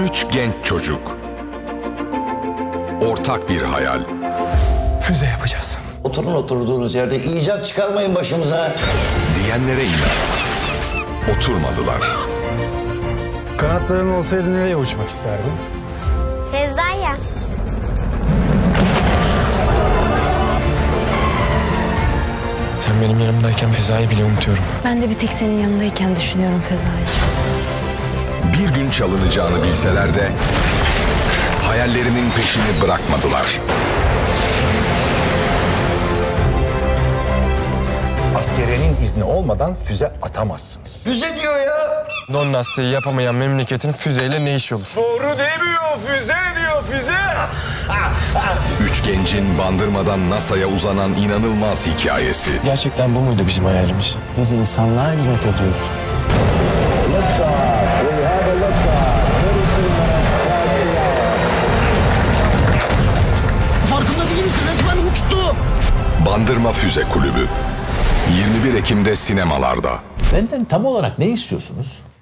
Üç genç çocuk. Ortak bir hayal. Füze yapacağız. Oturun oturduğunuz yerde icat çıkarmayın başımıza. Diyenlere inat. Oturmadılar. Kanatların olsaydı nereye uçmak isterdin? Feza'ya. Sen benim yanımdayken Feza'yı bile unutuyorum. Ben de bir tek senin yanındayken düşünüyorum Feza'yı. Bir gün çalınacağını bilseler de hayallerinin peşini bırakmadılar. Askeriyenin izni olmadan füze atamazsınız. Füze diyor ya. Don lastiği yapamayan memleketin füzeyle ne işi olur? Doğru demiyor, füze diyor, füze. Üç gencin Bandırma'dan NASA'ya uzanan inanılmaz hikayesi. Gerçekten bu muydu bizim hayalimiz? Biz insanlığa hizmet ediyoruz. Farkında değil misin? Resmen uçtu. Bandırma Füze Kulübü. 21 Ekim'de sinemalarda. Benden tam olarak ne istiyorsunuz?